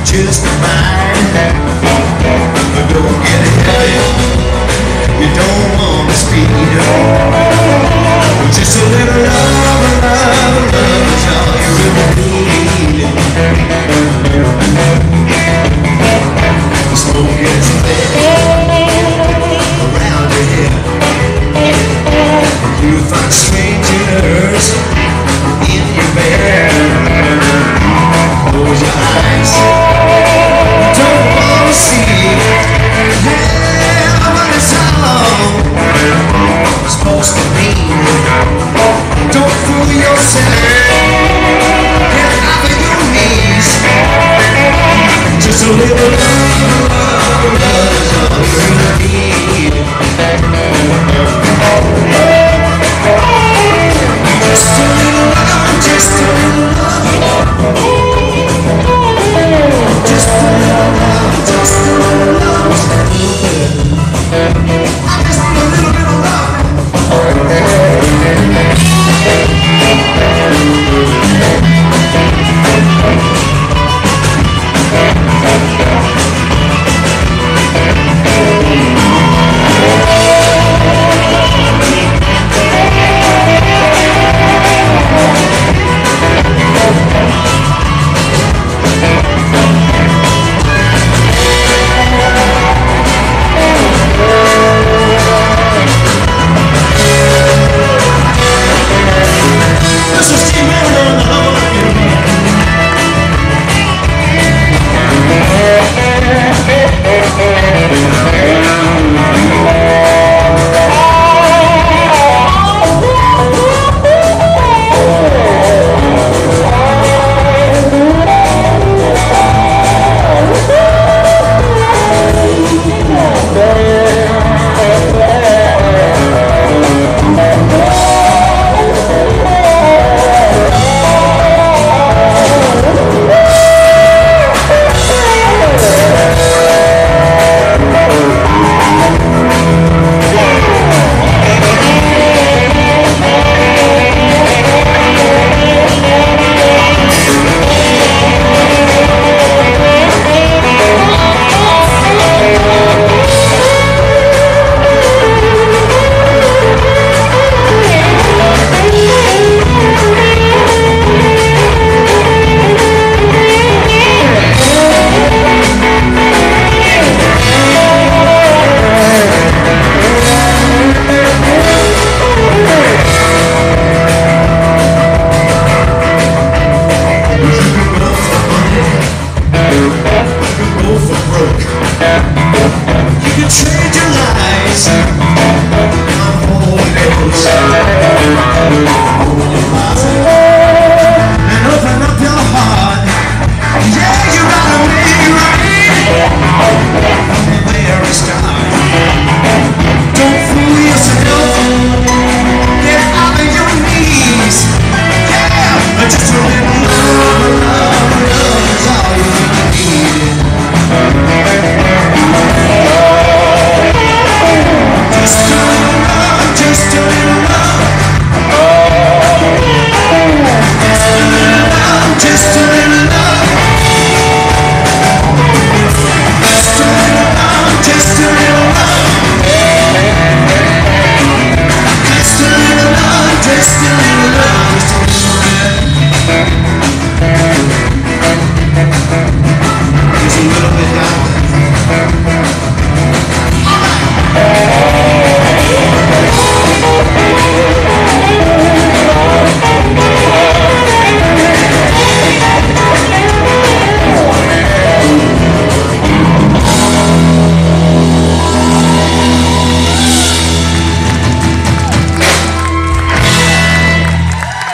just fine. But don't get heavy, you don't want to speed. Just a little love, love, love is all you really need. The smoke gets thick around your head. You find strangers in your bed. Close your eyes, don't want to see. Yeah, but it's all supposed to mean. Don't fool yourself, get off of your knees. Just a little love, love, love is all you really need. Just a little love, just a little love. Just a little love, just a little love. I just need a little bit of love. You can trade your lies on holy